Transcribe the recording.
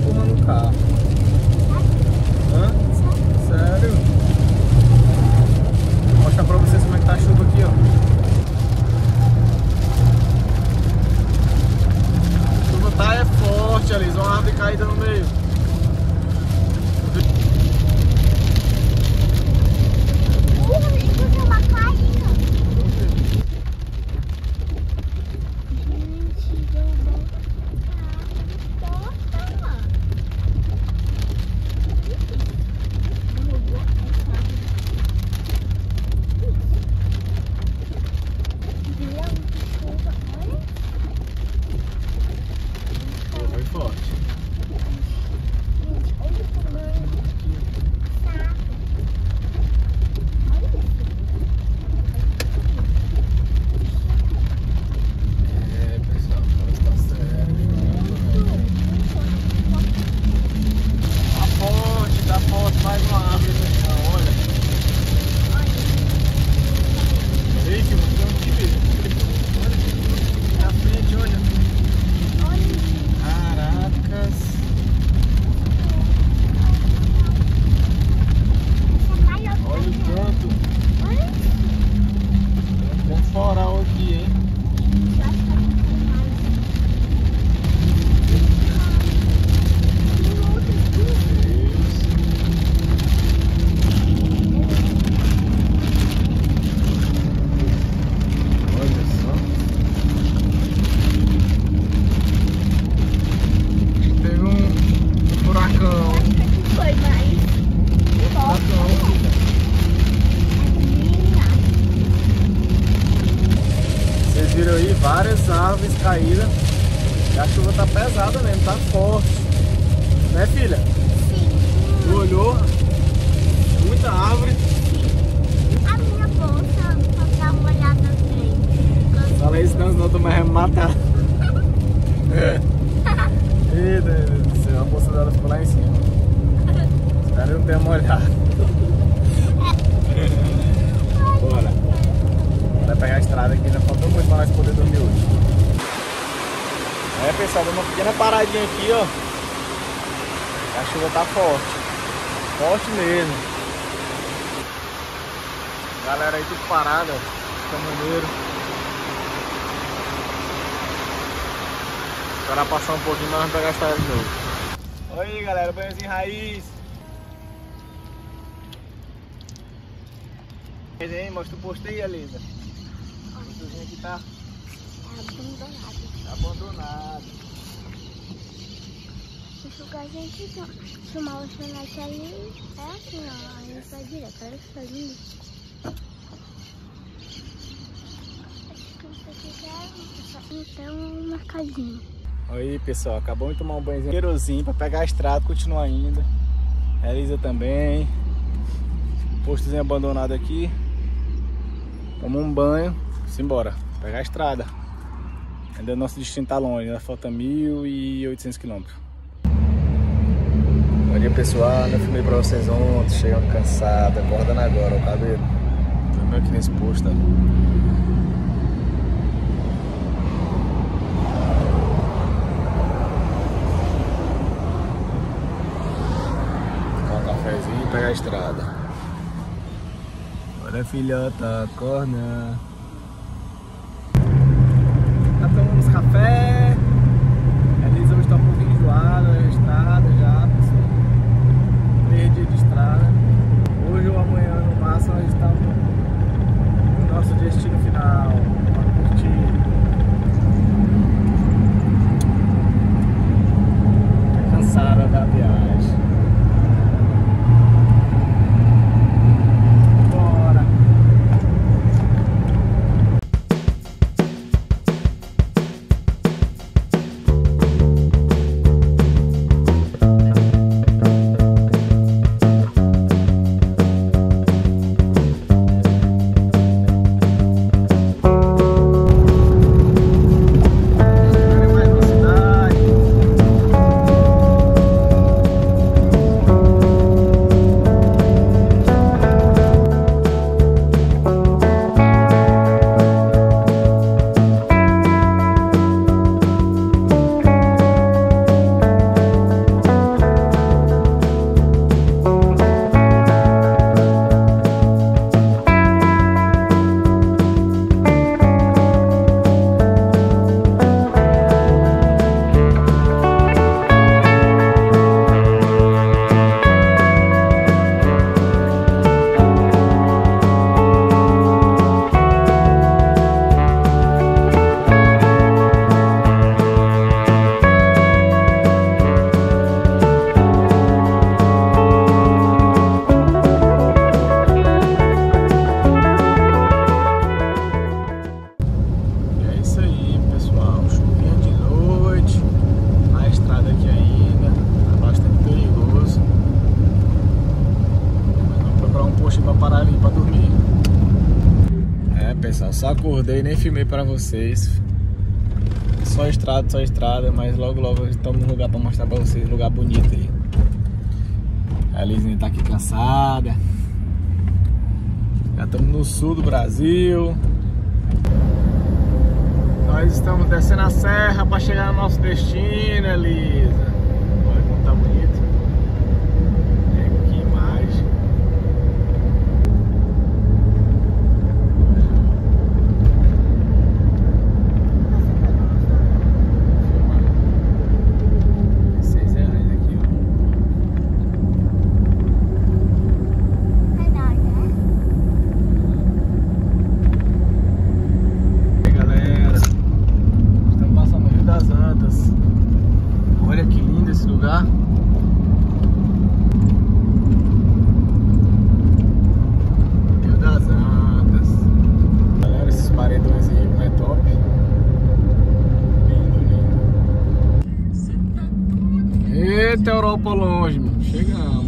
empurrando o carro. Hã? Sério? Vou mostrar pra vocês como é que tá a chuva aqui, ó. A chuva tá é forte, ali, uma árvore caída no meio. Foi forte. É, pessoal, tá sério. Tá forte, mais uma árvore no chão, olha. Ei, que mostrou aqui, filho. Olha, na frente, olha. Caracas. Olha o tanto. Tem um foral aqui, hein? Olha só. Teve um furacão. Foi mais Furacão. Vocês viram aí várias árvores caídas. E a chuva tá pesada mesmo, tá forte. Né, filha? Sim. Tu olhou? Muita árvore. A minha bolsa, pra dar uma olhada na frente. Fala isso não, senão tu vai me matar. Eita, meu Deus do céu, a bolsa dela ficou lá em cima. Espero que não tenha molhado. Bora. Vai pegar a estrada aqui, ainda faltou muito pra nós poder dormir hoje. É, pessoal, deu uma pequena paradinha aqui, ó. A chuva tá forte. Forte mesmo. Galera aí tudo parada, ó. Caminhoneiro. Esperar passar um pouquinho, nós vamos pegar a estrada de novo. Olha aí, galera, banhozinho raiz. Aí, mostra o posto aí, Elisa. O postozinho aqui tá Abandonado. abandonado. Isso que a gente filmar o lanchonete ali é assim, ó. A gente vai direto, olha que tá lindo. Acho que isso aqui é um mercadinho. Aí, pessoal, acabamos de tomar um banhozinho cheirosinho pra pegar a estrada e continuar indo. A Elisa também. Postozinho abandonado aqui. Tomamos um banho, simbora, pegar a estrada. Ainda nosso destino tá longe, ainda falta 1.800 km. Bom dia, pessoal, eu filmei pra vocês ontem, chegando cansado, acordando agora, o cabelo. Dormiu aqui nesse posto, ó. Tomar um cafezinho e pegar a estrada. Olha, filhota, acorda. Já tomamos café. A Elisa hoje tá um pouquinho enjoada na estrada já. 3 dias de estrada. Hoje ou amanhã no máximo nós estamos no nosso destino final. Pra curtir. Tá cansada da viagem. pessoal, só acordei, nem filmei pra vocês. Só estrada, mas logo estamos num lugar pra mostrar pra vocês, lugar bonito aí. A Lizinha tá aqui cansada. Já estamos no sul do Brasil. Nós estamos descendo a serra pra chegar no nosso destino, Elisa. Olha como tá bonito. Que imagem. R$6 aqui, ó. Verdade, né? E aí, galera, estamos passando no Rio das Antas. Olha que lindo esse lugar. Rio das Antas. Galera, esses paredões aí não é top. Lindo. Eita, Europa longe, mano. Chegamos.